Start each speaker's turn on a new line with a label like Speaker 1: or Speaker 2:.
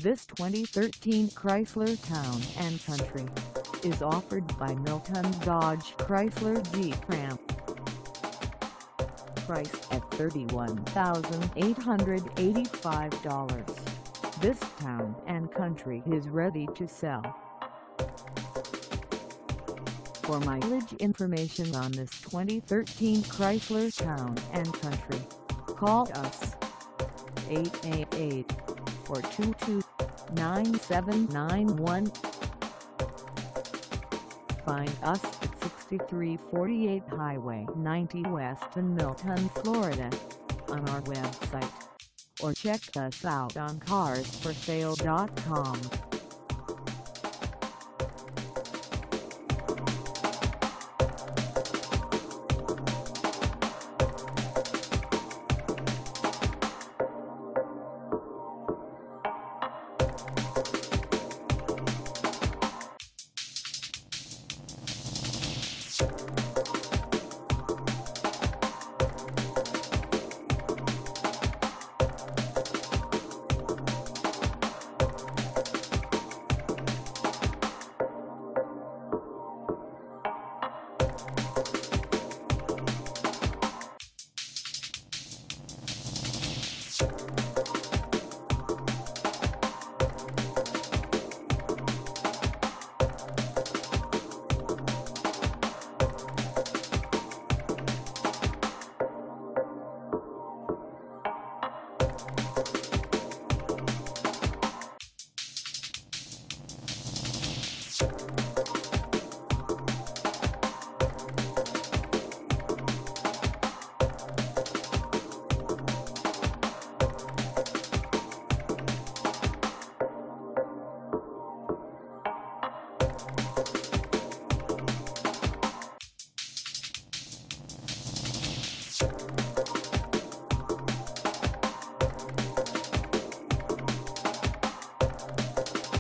Speaker 1: This 2013 Chrysler Town & Country is offered by Milton Dodge Chrysler Jeep Ram. Priced at $31,885, this Town & Country is ready to sell. For mileage information on this 2013 Chrysler Town & Country, call us 888-422-9791. Find us at 6348 Highway 90 West in Milton, Florida, on our website, or check us out on carsforsale.com.